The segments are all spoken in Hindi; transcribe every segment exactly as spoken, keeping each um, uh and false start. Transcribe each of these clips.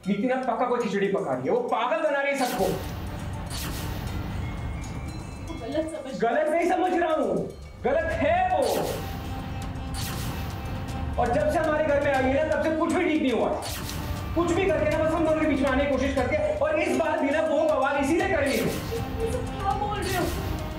नीति ना पक्का कोई खिचड़ी पका रही है, वो पागल बना रही है सबको। गलत समझ गलत नहीं समझ रहा हूँ, गलत है वो। और जब से हमारे घर में आई है ना तब से कुछ भी ठीक नहीं हुआ। कुछ भी करके ना बस हम दोनों के बीच में आने की कोशिश करके, और इस बार भी ना वो बवाल इसीलिए कर रही है। क्या बोल रहे हो?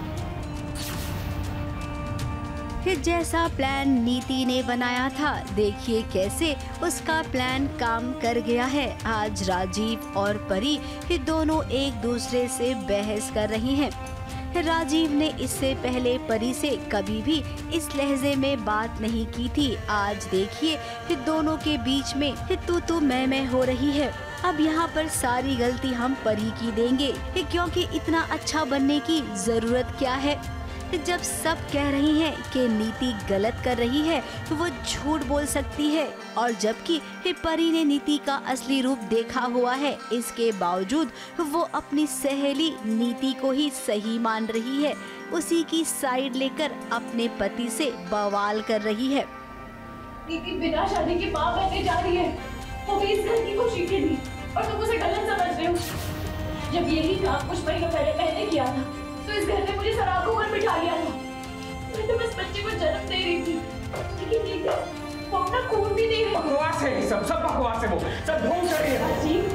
फिर जैसा प्लान नीति ने बनाया था, देखिए कैसे उसका प्लान काम कर गया है। आज राजीव और परी ये दोनों एक दूसरे से बहस कर रही हैं। राजीव ने इससे पहले परी से कभी भी इस लहजे में बात नहीं की थी। आज देखिए कि दोनों के बीच में तू तू मैं मैं हो रही है। अब यहाँ पर सारी गलती हम परी की देंगे, क्योंकि इतना अच्छा बनने की जरूरत क्या है। जब सब कह रही हैं कि नीति गलत कर रही है तो वो झूठ बोल सकती है, और जबकि परी ने नीति का असली रूप देखा हुआ है, इसके बावजूद वो अपनी सहेली नीति को ही सही मान रही है। उसी की साइड लेकर अपने पति से बवाल कर रही है। नीति बिना शादी के मां बनने जा रही है, वो भी इस घर की खुशी के लिए, और तुम उसे गलत समझ रहे हो। जब यही काम कुछ महीनों पहले मैंने किया था तो इस घर ने मुझे सराखों पर बिठा लिया था। मैं तो बस बच्चे को जन्म दे रही थी, लेकिन नीति वो अपना खून भी दे रही है। बकवास है, सब सब बकवास है, वो सब ढोंग कर रही है। राजीव,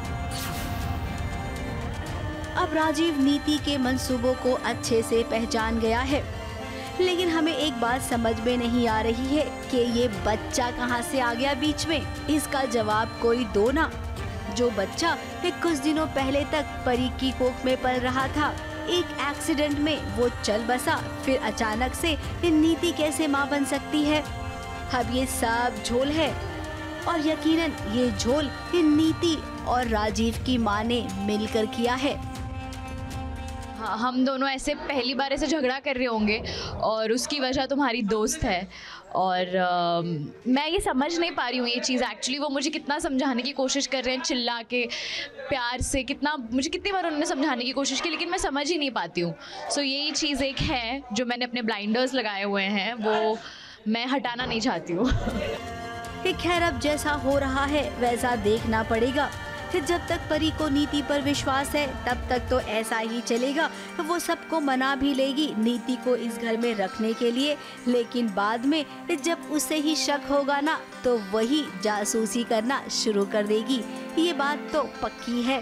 अब राजीव नीति के मंसूबों को अच्छे से पहचान गया है, लेकिन हमें एक बात समझ में नहीं आ रही है कि ये बच्चा कहाँ से आ गया बीच में। इसका जवाब कोई दो ना। जो बच्चा कुछ दिनों पहले तक परी की कोख में पल रहा था, एक एक्सीडेंट में वो चल बसा, फिर अचानक से नीति कैसे माँ बन सकती है। अब ये सब झोल है, और यकीनन ये झोल नीति और राजीव की माँ ने मिलकर किया है। हाँ, हम दोनों ऐसे पहली बार ऐसे झगड़ा कर रहे होंगे और उसकी वजह तुम्हारी दोस्त है, और आ, मैं ये समझ नहीं पा रही हूँ ये चीज़। एक्चुअली वो मुझे कितना समझाने की कोशिश कर रहे हैं, चिल्ला के प्यार से, कितना मुझे कितनी बार उन्होंने समझाने की कोशिश की, लेकिन मैं समझ ही नहीं पाती हूँ। सो यही चीज़ एक है जो मैंने अपने ब्लाइंडर्स लगाए हुए हैं, वो मैं हटाना नहीं चाहती हूँ। खैर, अब जैसा हो रहा है वैसा देखना पड़ेगा। जब तक परी को नीति पर विश्वास है तब तक तो ऐसा ही चलेगा। वो सबको मना भी लेगी नीति को इस घर में रखने के लिए, लेकिन बाद में जब उसे ही शक होगा ना तो वही जासूसी करना शुरू कर देगी। ये बात तो पक्की है।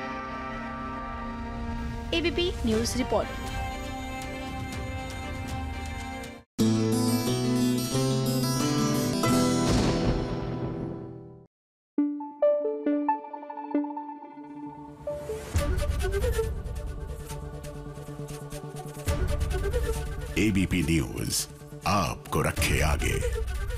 ABP news report. ABP news आपको रखे आगे।